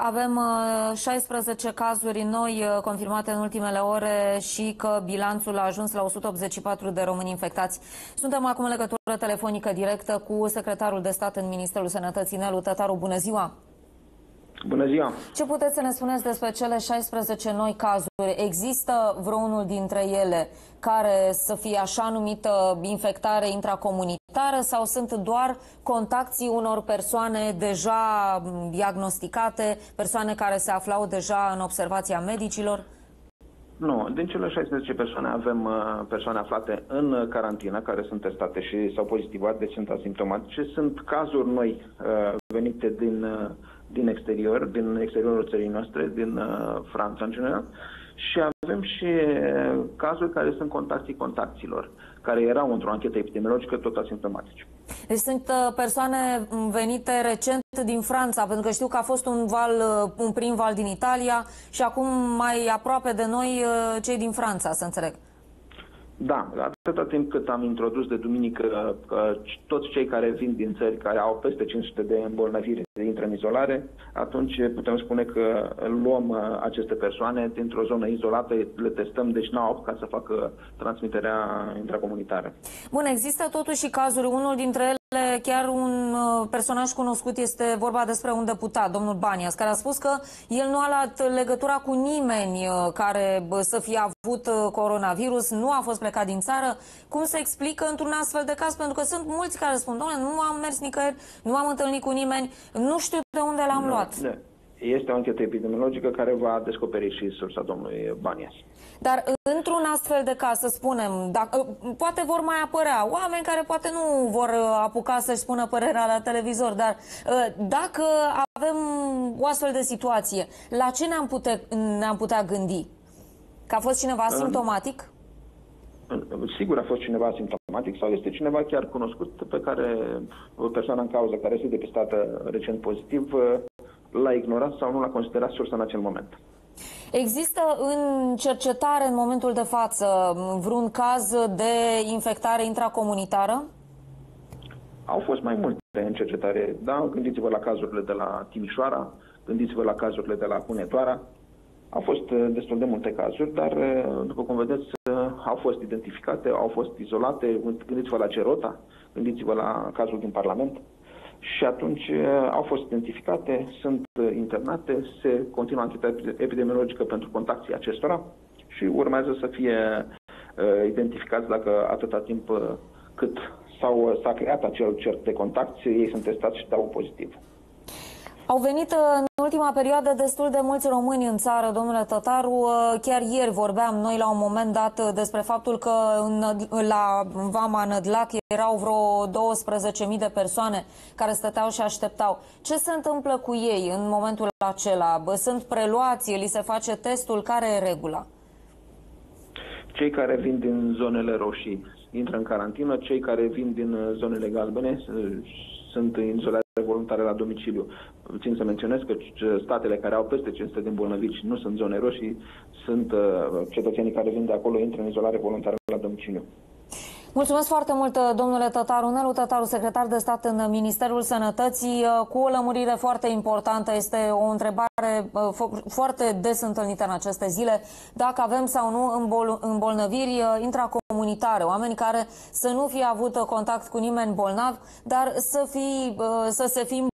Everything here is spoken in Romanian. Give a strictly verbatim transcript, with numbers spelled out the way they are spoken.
Avem șaisprezece cazuri noi confirmate în ultimele ore și că bilanțul a ajuns la o sută optzeci și patru de români infectați. Suntem acum în legătură telefonică directă cu secretarul de stat în Ministerul Sănătății, Nelu Tătaru. Bună ziua! Bună ziua! Ce puteți să ne spuneți despre cele șaisprezece noi cazuri? Există vreunul dintre ele care să fie așa numită infectare intracomunitară sau sunt doar contactii unor persoane deja diagnosticate, persoane care se aflau deja în observația medicilor? Nu, din cele șaisprezece persoane avem persoane aflate în carantină care sunt testate și s-au pozitivat, deci sunt asimptomatice. Sunt cazuri noi venite din, din exterior, din exteriorul țării noastre, din Franța în general. Și avem și cazuri care sunt contactii contacților, care erau într-o anchetă epidemiologică tot asimptomatici. Deci sunt persoane venite recent din Franța, pentru că știu că a fost un val, un prim val din Italia și acum mai aproape de noi cei din Franța, să înțeleg. Da, atâta timp cât am introdus de duminică că toți cei care vin din țări care au peste cinci sute de îmbolnăviri intră în izolare, atunci putem spune că luăm aceste persoane dintr-o zonă izolată, le testăm, deci n-au apucat să facă transmiterea intracomunitară. Bun, există totuși cazuri, unul dintre ele, chiar un personaj cunoscut, este vorba despre un deputat, domnul Banias, care a spus că el nu a luat legătura cu nimeni care să fie avut coronavirus, nu a fost plecat din țară. Cum se explică într-un astfel de caz? Pentru că sunt mulți care spun, doamne, nu am mers nicăieri, nu am întâlnit cu nimeni, nu știu de unde l-am luat. Ne. Este o anchetă epidemiologică care va descoperi și sursa domnului Banias. Dar într-un astfel de caz, să spunem, dacă, poate vor mai apărea oameni care poate nu vor apuca să-și spună părerea la televizor, dar dacă avem o astfel de situație, la ce ne-am putea, ne-am putea gândi? Că a fost cineva asimptomatic? Sigur a fost cineva asimptomatic sau este cineva chiar cunoscut pe care o persoană în cauză care este depistată recent pozitiv l-a ignorat sau nu l-a considerat sursă în acel moment. Există în cercetare în momentul de față vreun caz de infectare intracomunitară? Au fost mai multe în cercetare, da? Gândiți-vă la cazurile de la Timișoara, gândiți-vă la cazurile de la Hunedoara. Au fost destul de multe cazuri, dar, după cum vedeți, au fost identificate, au fost izolate. Gândiți-vă la Cerota, gândiți-vă la cazul din Parlament. Și atunci au fost identificate, sunt internate, se continuă ancheta epidemiologică pentru contactii acestora și urmează să fie uh, identificați dacă atâta timp uh, cât s-a creat acel cerc de contact, ei sunt testați și dau pozitiv. Au venit în ultima perioadă destul de mulți români în țară, domnule Tătaru. Chiar ieri vorbeam noi la un moment dat despre faptul că la Vama Nădlac erau vreo douăsprezece mii de persoane care stăteau și așteptau. Ce se întâmplă cu ei în momentul acela? Sunt preluați? Li se face testul? Care e regula? Cei care vin din zonele roșii intră în carantină, cei care vin din zonele galbene sunt în izolare voluntare la domiciliu. Țin să menționez că statele care au peste cinci sute de îmbolnăviți nu sunt zone roșii, sunt uh, cetățenii care vin de acolo, intră în izolare voluntară la domiciliu. Mulțumesc foarte mult, domnule Tătaru. Nelu Tătaru, secretar de stat în Ministerul Sănătății, cu o lămurire foarte importantă. Este o întrebare foarte des întâlnită în aceste zile. Dacă avem sau nu îmbol îmbolnăviri intracomunitare, oameni care să nu fie avut contact cu nimeni bolnav, dar să, fi, să se fi